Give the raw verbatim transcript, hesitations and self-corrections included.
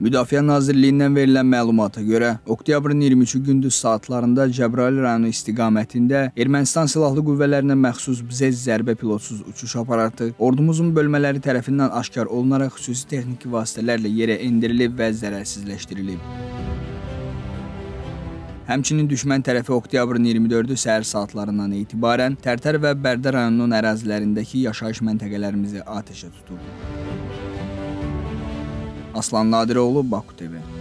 Müdafiə Nazirliyindən verilən məlumata görə, oktyabrın iyirmi üçü gündüz saatlarında Cəbrayıl rayonu istiqamətində Ermənistan Silahlı Qüvvələrinə məxsus BZEZ zərbə pilotsuz uçuş aparatı ordumuzun bölmələri tərəfindən aşkar olunaraq xüsusi texniki vasitələrlə yerə endirilib və zərərsizləşdirilib. Həmçinin düşmən tərəfi oktyabrın iyirmi dördü səhər saatlarından etibarən Tərtər və Bərdə rayonunun ərazilərindəki yaşayış məntəqələrimizi atəşə tutub. Aslan Nadiroğlu, Baku T V.